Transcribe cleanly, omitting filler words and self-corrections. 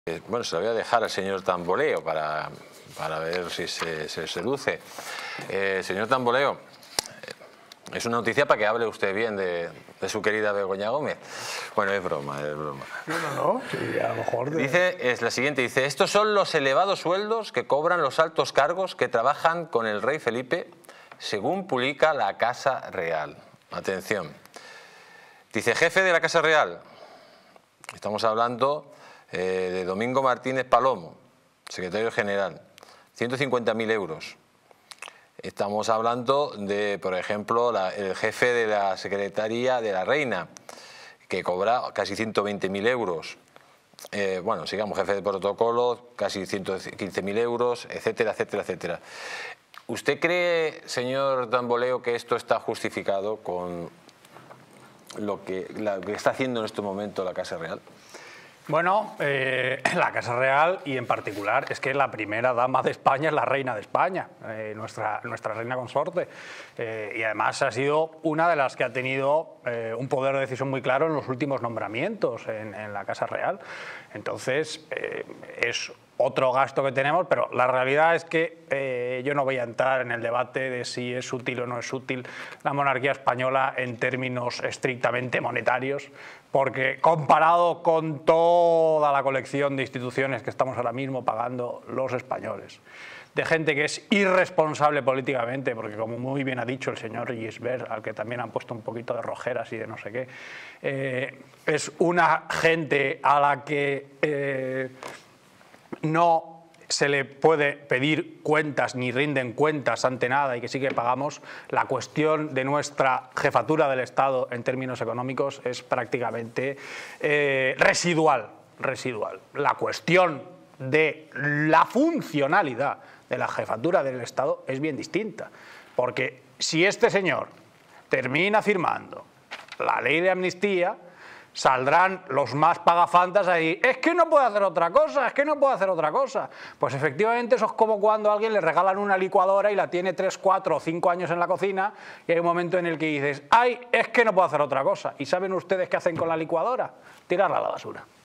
Bueno, se lo voy a dejar al señor Tamboleo para ver si se seduce. Señor Tamboleo, es una noticia para que hable usted bien de su querida Begoña Gómez. Bueno, es broma, es broma. No, sí, a lo mejor... Dice, es la siguiente, dice: estos son los elevados sueldos que cobran los altos cargos que trabajan con el rey Felipe, según publica la Casa Real. Atención. Dice: jefe de la Casa Real. Estamos hablando de Domingo Martínez Palomo, secretario general, 150.000 euros. Estamos hablando de, por ejemplo, el jefe de la Secretaría de la Reina, que cobra casi 120.000 euros. Bueno, sigamos, jefe de protocolo, casi 115.000 euros, etcétera, etcétera, etcétera. ¿Usted cree, señor Tamboleo, que esto está justificado con lo que está haciendo en este momento la Casa Real? Bueno, la Casa Real, y en particular es que la primera dama de España es la reina de España, nuestra reina consorte, y además ha sido una de las que ha tenido un poder de decisión muy claro en los últimos nombramientos en la Casa Real. Entonces, es otro gasto que tenemos, pero la realidad es que yo no voy a entrar en el debate de si es útil o no es útil la monarquía española en términos estrictamente monetarios, porque comparado con toda la colección de instituciones que estamos ahora mismo pagando los españoles, de gente que es irresponsable políticamente, porque como muy bien ha dicho el señor Gisbert, al que también han puesto un poquito de rojeras y de no sé qué, es una gente a la que no se le puede pedir cuentas ni rinden cuentas ante nada y que sí que pagamos. La cuestión de nuestra jefatura del Estado en términos económicos es prácticamente residual. La cuestión de la funcionalidad de la jefatura del Estado es bien distinta, porque si este señor termina firmando la ley de amnistía, saldrán los más pagafantas ahí: es que no puede hacer otra cosa, es que no puede hacer otra cosa. Pues efectivamente eso es como cuando a alguien le regalan una licuadora y la tiene 3, 4 o 5 años en la cocina y hay un momento en el que dices: ay, es que no puedo hacer otra cosa. ¿Y saben ustedes qué hacen con la licuadora? Tirarla a la basura.